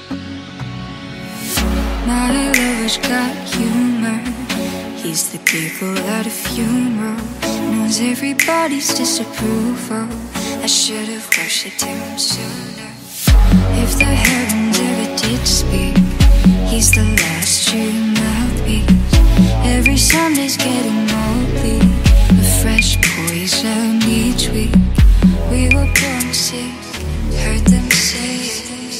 My lover's got humor. He's the giggle at a funeral. Knows everybody's disapproval. I should have worshipped him sooner. If the heavens ever did speak, he's the last true mouthpiece. Every Sunday's getting moldy, a fresh poison each week. We were born sick, heard them say it.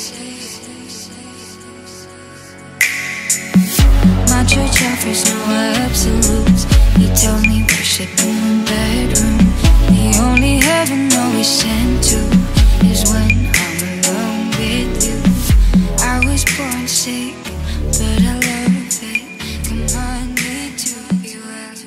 My church offers no absolutes. He told me worship in the bedroom. The only heaven always sent to is when I'm alone with you. I was born sick, but I love it. Come on, need to be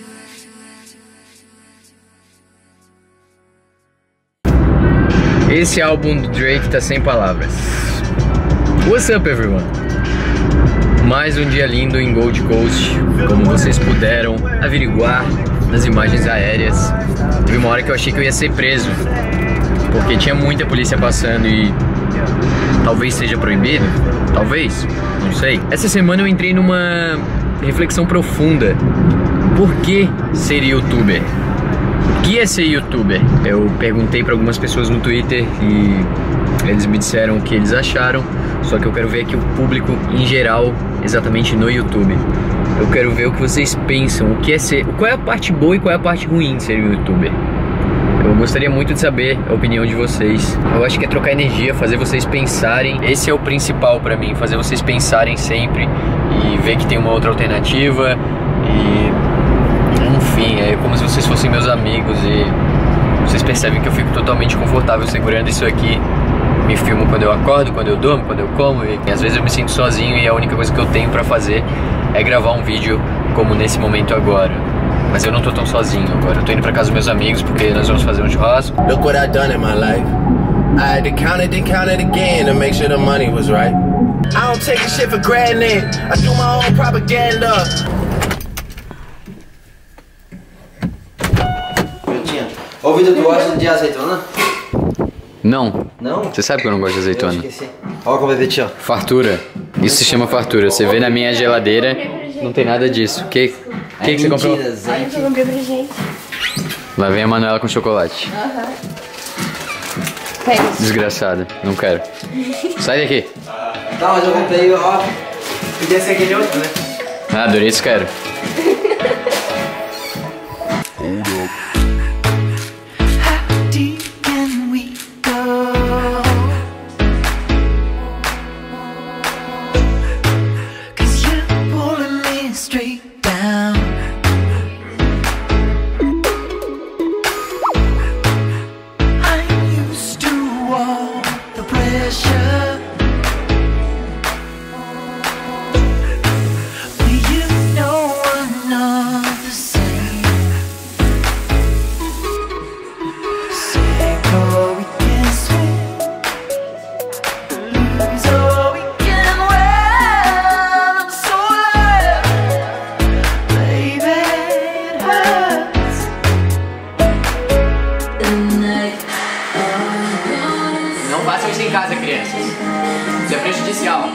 well. Esse álbum do Drake tá sem palavras. What's up, everyone? Mais um dia lindo em Gold Coast, como vocês puderam averiguar nas imagens aéreas. Teve uma hora que eu achei que eu ia ser preso, porque tinha muita polícia passando e talvez seja proibido, talvez, não sei. Essa semana eu entrei numa reflexão profunda. Por que ser youtuber? O que é ser youtuber? Eu perguntei para algumas pessoas no Twitter e eles me disseram o que eles acharam. Só que eu quero ver aqui o público em geral, exatamente no YouTube. Eu quero ver o que vocês pensam, o que é ser, qual é a parte boa e qual é a parte ruim de ser um youtuber. Eu gostaria muito de saber a opinião de vocês. Eu acho que é trocar energia, fazer vocês pensarem. Esse é o principal pra mim, fazer vocês pensarem sempre e ver que tem uma outra alternativa. E enfim, é como se vocês fossem meus amigos e vocês percebem que eu fico totalmente confortável segurando isso aqui. Me filmo quando eu acordo, quando eu durmo, quando eu como e às vezes eu me sinto sozinho e a única coisa que eu tenho pra fazer é gravar um vídeo como nesse momento agora. Mas eu não tô tão sozinho agora, eu tô indo pra casa dos meus amigos porque nós vamos fazer um churrasco. Look what I done in my life. I had to count it and count it again to make sure the money was right. I don't take a shit for granted. I do my own propaganda. Ouvido, tu gosta de azeitona? Não. Não? Você sabe que eu não gosto de azeitona. Eu esqueci. Olha como é ver, tia. Fartura. Isso se chama fartura. Você vê na minha geladeira, não tem nada disso. O que você comprou? Ai, eu comprei pra gente. Lá vem a Manuela com chocolate. Pega. Desgraçada. Não quero. Sai daqui. Tá, mas eu comprei, ó. Podia ser aquele outro, né? Ah, Doritos quero. Não façam isso em casa, crianças. Isso é prejudicial.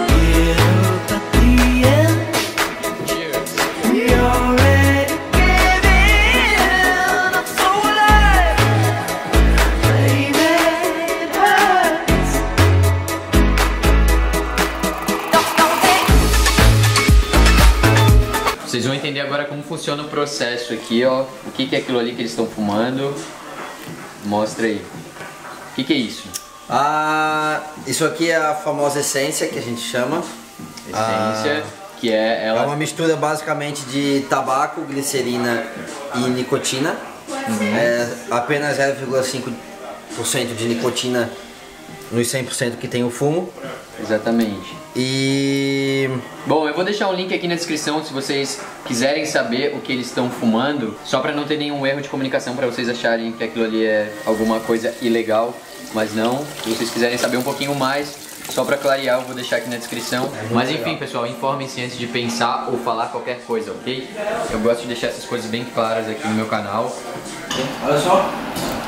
Vocês vão entender agora como funciona o processo aqui, ó. O que é aquilo ali que eles estão fumando. Mostra aí. O que é isso? Isso aqui é a famosa essência que a gente chama. Essência, que é ela... É uma mistura basicamente de tabaco, glicerina e nicotina. É apenas 0,5% de nicotina nos 100% que tem o fumo. Exatamente. E... Bom, eu vou deixar um link aqui na descrição se vocês quiserem saber o que eles estão fumando, só pra não ter nenhum erro de comunicação, pra vocês acharem que aquilo ali é alguma coisa ilegal, mas não. Se vocês quiserem saber um pouquinho mais, só pra clarear, eu vou deixar aqui na descrição. Mas enfim, pessoal, informem-se antes de pensar ou falar qualquer coisa, ok? Eu gosto de deixar essas coisas bem claras aqui no meu canal. Olha só.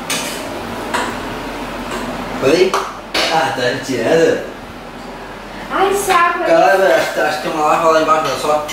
Olha aí. Ah, tá tirando. Galera, acho que tem uma lava lá embaixo, olha só.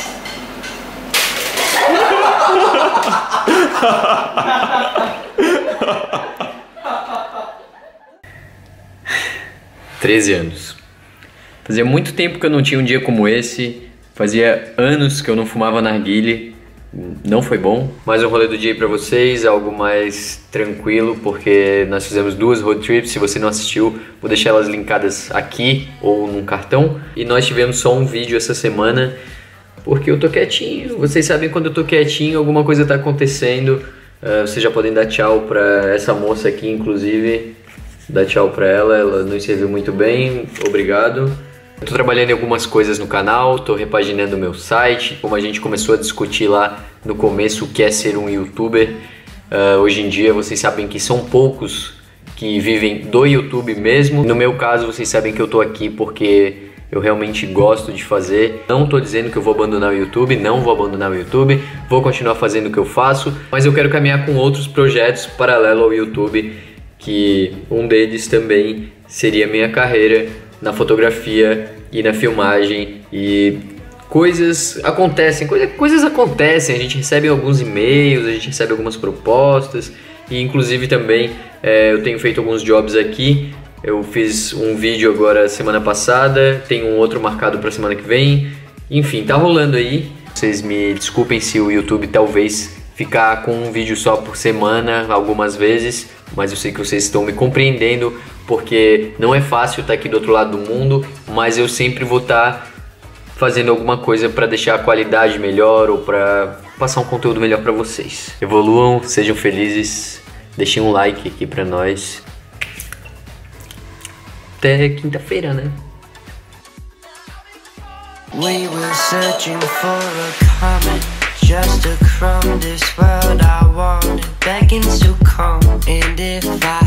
13 anos. Fazia muito tempo que eu não tinha um dia como esse. Fazia anos que eu não fumava narguilé. Não foi bom, mas o rolê do dia aí pra vocês, algo mais tranquilo, porque nós fizemos 2 road trips. Se você não assistiu, vou deixar elas linkadas aqui ou num cartão. E nós tivemos só um vídeo essa semana, porque eu tô quietinho. Vocês sabem, quando eu tô quietinho, alguma coisa tá acontecendo. Vocês já podem dar tchau pra essa moça aqui, inclusive. Dar tchau pra ela, ela nos serviu muito bem, obrigado. Eu tô trabalhando em algumas coisas no canal, tô repaginando o meu site. Como a gente começou a discutir lá no começo o que é ser um youtuber, hoje em dia vocês sabem que são poucos que vivem do YouTube mesmo. No meu caso, vocês sabem que eu tô aqui porque eu realmente gosto de fazer. Não tô dizendo que eu vou abandonar o YouTube, não vou abandonar o YouTube, vou continuar fazendo o que eu faço, mas eu quero caminhar com outros projetos paralelo ao YouTube, que um deles também seria minha carreira na fotografia e na filmagem. E coisas acontecem, a gente recebe alguns e-mails, a gente recebe algumas propostas, e inclusive também eu tenho feito alguns jobs aqui. Eu fiz um vídeo agora semana passada, tem um outro marcado para semana que vem. Enfim, tá rolando aí. Vocês me desculpem se o YouTube talvez ficar com um vídeo só por semana algumas vezes, mas eu sei que vocês estão me compreendendo, porque não é fácil estar aqui do outro lado do mundo, mas eu sempre vou estar fazendo alguma coisa para deixar a qualidade melhor ou para passar um conteúdo melhor para vocês. Evoluam, sejam felizes, deixem um like aqui para nós. Até quinta-feira, né? We were searching for a comet, just a crumb. This world I wanted, begging to come. And if I